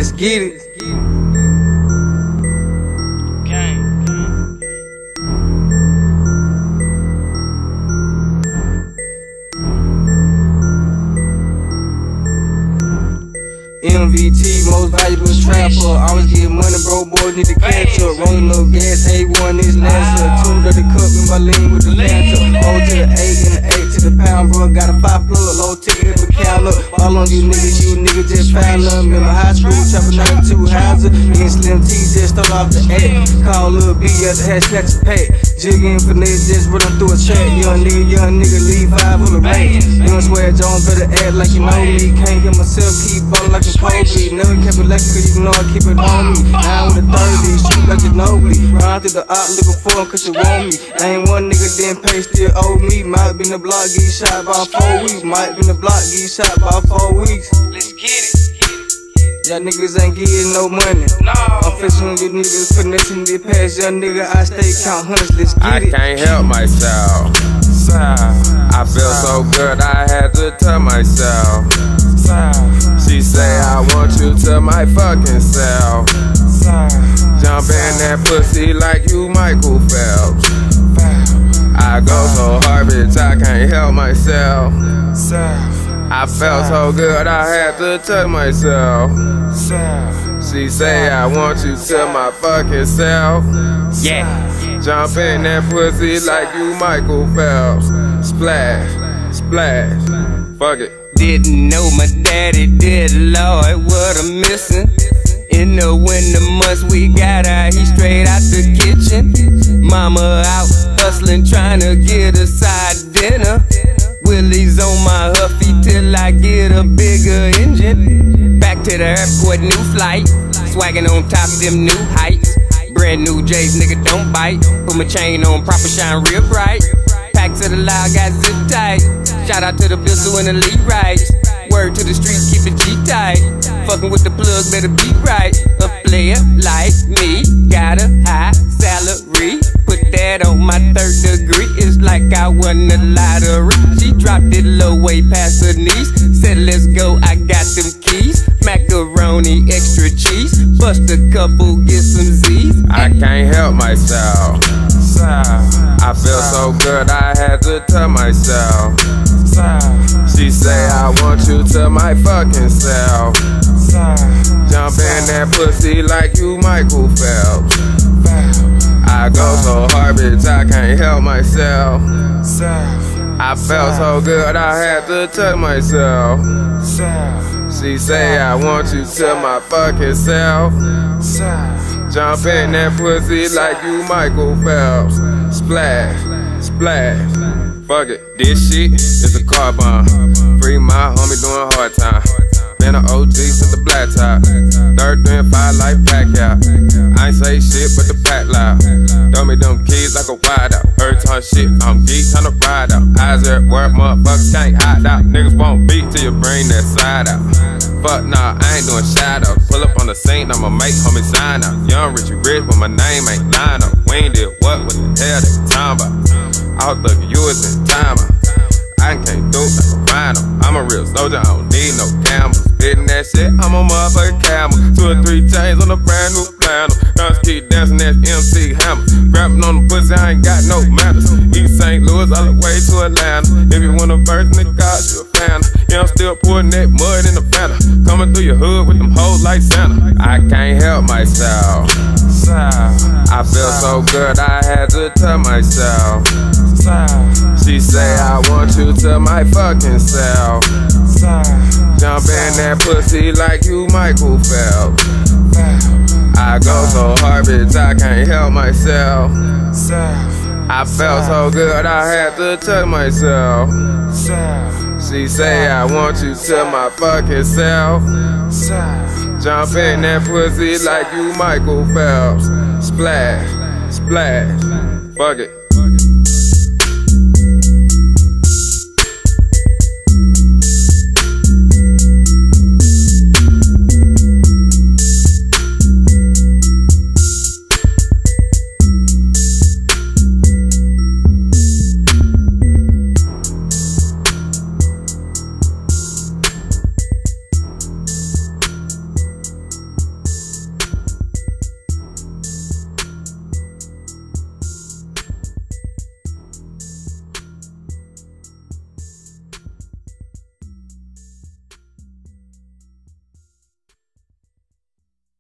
let's get it. MVT, most valuable trapper. Always get money, bro, boys need to catch up. Rolling up gas, A1 is NASA. Tuned up the cup in my lean with the lantern. O to the 8 and the 8 to the pound, bro. Got a 5 plug, low ticket in the count up. All on you niggas just found up. Remember high school, chopping 92 houses. Me and Slim T just start off the act. Call Lil B at the hash, catch a pack. Jigging for niggas, just running through a track. Young nigga, leave 5 on the range. Young Swear Jones, better act like you know me. Can't get myself, keep ballin' like a Kobe. Never kept it like cause you know I keep it on me. Now with the 30s, shoot like Ginobili. Run through the op looking for him cause you want me. Ain't one nigga didn't pay, still owe me. Might been the block, get shot by 4 weeks. Might been the block, get shot by 4 weeks. Let's get it. Y'all niggas ain't getting no money. I'm fishing you niggas, finessing the past. Young nigga, I stay count hundreds, let's get it. I can't help myself. I feel so good, I had to tell myself. She say I want you to my fucking self. Jump in that pussy like you Michael Phelps. I go so hard, bitch, I can't help myself. I felt so good, I had to touch myself. She say I want you to my fucking self. Yeah. Jump in that pussy like you Michael Phelps. Splash, splash, fuck it. Didn't know my daddy did, Lord, what I'm missing. In the winter months we got out, he straight out the kitchen. Mama out hustling, trying to get a side dinner. Willie's on my huffy till I get a bigger engine. Back to the airport, new flight, swagging on top of them new heights. Brand new J's, nigga, don't bite. Put my chain on, proper shine real bright. Pack to the loud, got zip tight. Shout out to the pistol and the lead rights. Word to the streets, keep it G tight. Fucking with the plug, better be right. A player like me, got a high salary. Put that on my 3rd degree, it's like I won the lottery. She dropped it low way past her knees. Said let's go, I got them keys. Macaroni, extra cheese. Bust a couple, get some Z's. I can't help myself. I feel so good, I had to tell myself. She say I want you to my fucking self. Jump in that pussy like you Michael Phelps. I go so hard, bitch, I can't help myself. I felt so good, I had to touch myself. She say I want you to my fucking self. Jump in that pussy like you Michael Phelps. Splash, splash, fuck it. This shit is a car bomb. Free my homie doing hard time. Been an OG since the black top. 3rd, 3, and 5 life pack out. I ain't say shit but the pack loud. Throw me them keys like a wide out. Every time shit, I'm geek tryna ride out. Eyes at work, motherfuckers can't hide out. Niggas won't beat till you bring that side out. Fuck nah, I ain't doing shadows. Pull up on the scene, I'ma make homie sign out. Young Richie Rich, but my name ain't line up. We ain't did what the hell they talking about. I was thuggin' you is in time out. I can't do it like a rhino. I'm a real soldier, I don't need no camel. Spitting that shit, I'm a motherfucking camel. 2 or 3 chains on a brand new flannel. Guns keep dancing, that's MC Hammer. Grabbing on the pussy, I ain't got no manners. East St. Louis, all the way to Atlanta. If you want a verse, nigga, God, you a fan. Yeah, I'm still pouring that mud in the Fanta. Coming through your hood with them hoes like Santa. I can't help myself. I feel so good, I had to tell myself. She say I want you to my fucking self. Jump in that pussy like you Michael Phelps. I go so hard, bitch, I can't help myself. I felt so good, I had to touch myself. She say I want you to my fucking self. Jump in that pussy like you Michael Phelps. Splash, splash, fuck it.